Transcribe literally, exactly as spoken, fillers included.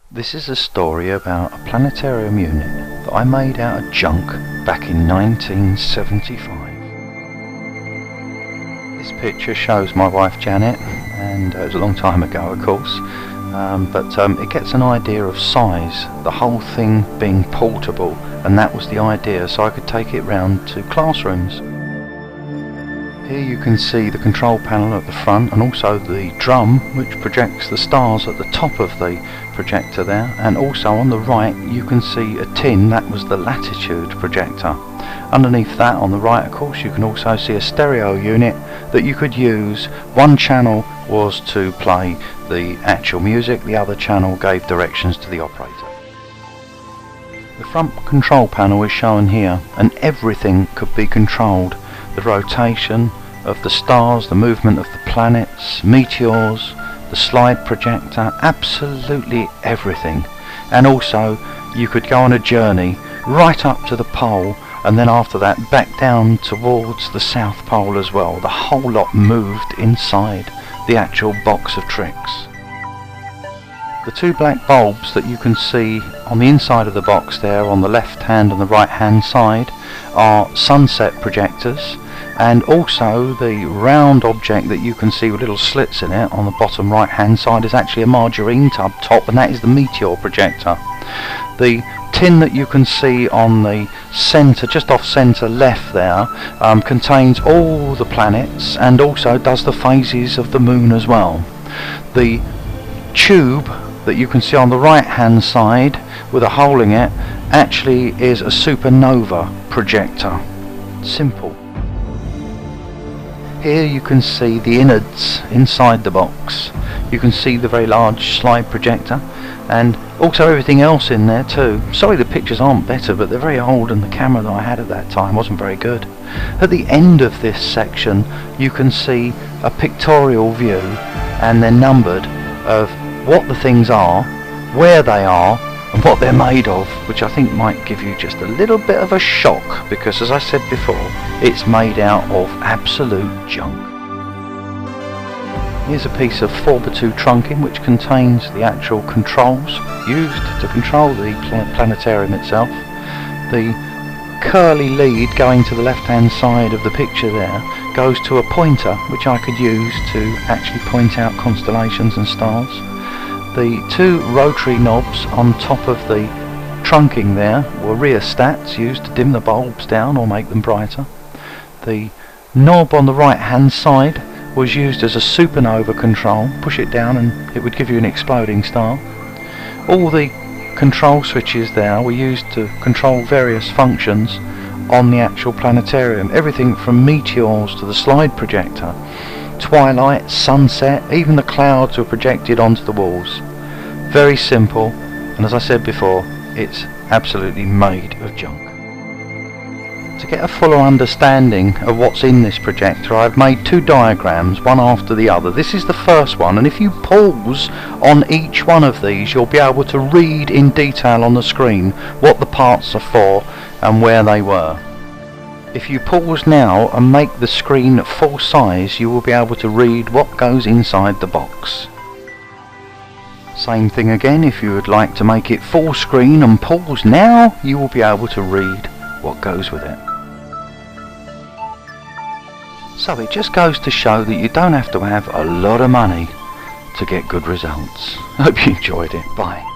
This is a story about a planetarium unit that I made out of junk back in nineteen seventy-five. This picture shows my wife Janet, and uh, it was a long time ago of course, um, but um, it gets an idea of size, the whole thing being portable, and that was the idea, so I could take it round to classrooms. Here you can see the control panel at the front and also the drum which projects the stars at the top of the projector there, and also on the right you can see a tin, that was the latitude projector. Underneath that on the right of course you can also see a stereo unit that you could use. One channel was to play the actual music, the other channel gave directions to the operator. The front control panel is shown here, and everything could be controlled. The rotation of the stars, the movement of the planets, meteors, the slide projector, absolutely everything. And also you could go on a journey right up to the pole, and then after that back down towards the South Pole as well. The whole lot moved inside the actual box of tricks. The two black bulbs that you can see on the inside of the box there on the left hand and the right hand side are sunset projectors, and also the round object that you can see with little slits in it on the bottom right hand side is actually a margarine tub top, and that is the meteor projector. The tin that you can see on the centre, just off centre left there, um, contains all the planets and also does the phases of the moon as well. The tube that you can see on the right hand side with a hole in it actually is a supernova projector. Simple. Here you can see the innards inside the box. You can see the very large slide projector and also everything else in there too. Sorry the pictures aren't better, but they're very old and the camera that I had at that time wasn't very good. At the end of this section you can see a pictorial view, and they're numbered, of what the things are, where they are and what they're made of, which I think might give you just a little bit of a shock because, as I said before, it's made out of absolute junk. Here's a piece of four by two trunking which contains the actual controls used to control the planetarium itself. The curly lead going to the left hand side of the picture there goes to a pointer which I could use to actually point out constellations and stars. The two rotary knobs on top of the trunking there were rheostats used to dim the bulbs down or make them brighter. The knob on the right hand side was used as a supernova control. Push it down and it would give you an exploding star. All the control switches there were used to control various functions on the actual planetarium. Everything from meteors to the slide projector, twilight, sunset, even the clouds were projected onto the walls. Very simple, and as I said before, it's absolutely made of junk. To get a fuller understanding of what's in this projector, I've made two diagrams, one after the other. This is the first one, and if you pause on each one of these you'll be able to read in detail on the screen what the parts are for and where they were. If you pause now and make the screen full size, you will be able to read what goes inside the box. Same thing again, if you would like to make it full screen and pause now, you will be able to read what goes with it. So it just goes to show that you don't have to have a lot of money to get good results. Hope you enjoyed it. Bye.